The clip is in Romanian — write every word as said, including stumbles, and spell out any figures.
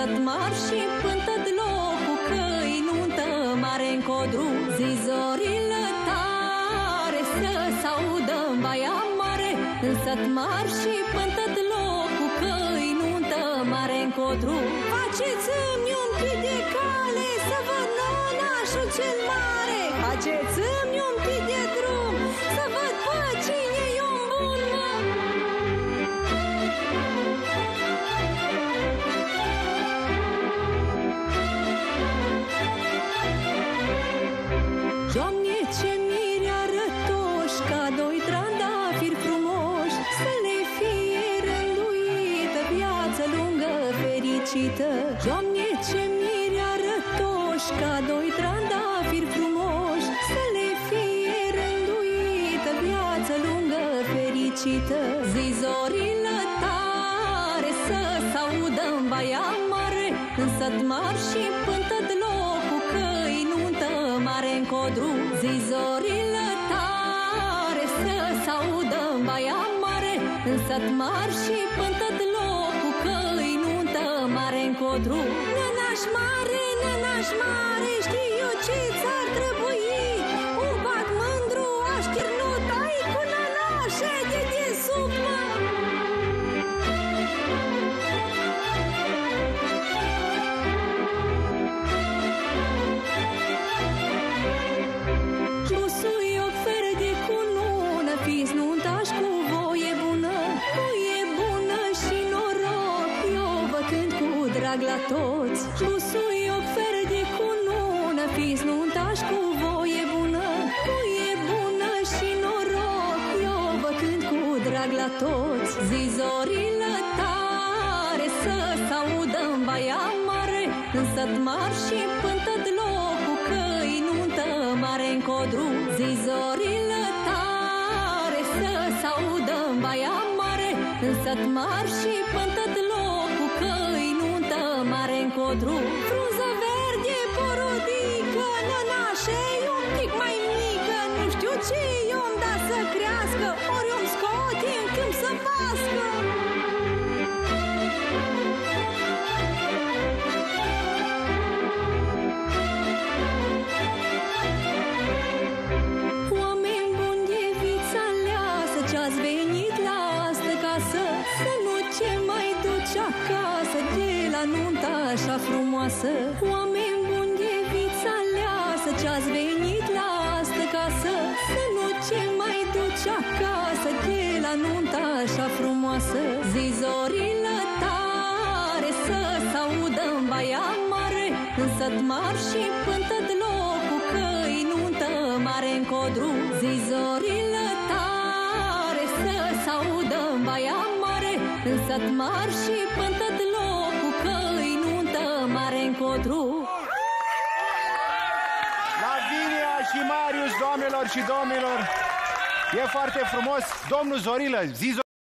sat mare și pântă-d locul, că-i nuntă mare-n codru. Zi zorilă tare să s-audă-n baia mare, în sat mare și pântă-d locul, că-i nuntă mare-n codru. Faceți-mi un pic de cale să văd nănașul cel mare, faceți-mi un pic de drum să văd pe cine-i un bun, mă. Doamne, ce miri arătoși, ca doi trandafiri frumoși, să le fie rânduită viață lungă fericită. Doamne, ce miri arătoși, ca doi trandafiri frumoși, să le fie rânduită viață lungă fericită. Zi zorilă tare să s-audă-n baia mare, în sat mare și pântă-d locul, că-i nuntă mare-n codru. Zi zorilă tare să s-audă-n baia mare, în sat mare și pântă-d locul, că-i nuntă mare-n codru. Nănaș mare, nănaș mare, știu eu ce ți-ar trebui, un bac mândru așternut ai cu nănașe de desubt, mă. Busuioc verde cu nună, fiți nuntași cu voie bună, voie bună și noroc, eu vă cânt cu drag la toți. Busuioc verde cu nună, fiți nuntași cu voie bună, voie bună și noroc, eu vă cânt cu drag la toți. Zi zorilă tare să s-audă-n baia mare, în sat mare și pântă-d locul, că-i nuntă mare-n codru. Zi zorilă tare să s-audă-n baia mare, în sat mare și pântă-d locul, că-i nuntă mare-n codru. Frunză verde, porodică, nănașe-i un pic mai mică, nu știu ce i-om da să crească, ori om scoate în câmp să pască. Oameni buni de vița aleasă, ce-ați venit la astă casă, să nu ce mai duci acasă de la nunta așa frumoasă. Oameni buni de vița aleasă, ce-ați venit la astă casă, să nu ce mai duci acasă de la nunta așa frumoasă. Zi zorilă tare să s-audă-n baia mare, în sat mare și pântă-d locul, că-i nuntă mare-n codru. Zi zorilă tare să s-audă-n baia mare, în sat mare și pântă-d locul, că-i nuntă mare-n codru. Lavinia și Marius, doamnelor și domnilor, e foarte frumos. Domnul Zorilă, zi